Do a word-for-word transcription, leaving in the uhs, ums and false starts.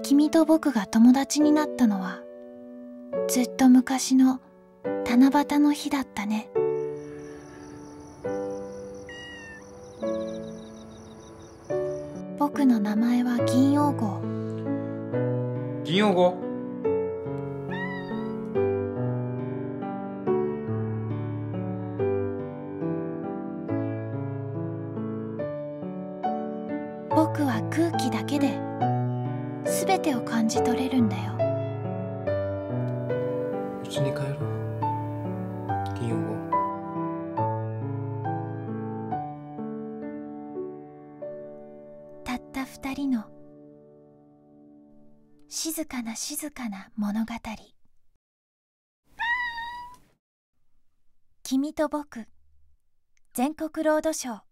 君と僕が友達になったのはずっと昔の七夕の日だったね。僕の名前は銀黄号。 銀黄号？ 僕は空気だけで全てを感じ取れるんだよ。 うちに帰ろう。銀黄号。 たった二人の静かな静かな物語。君と僕全国ロードショー。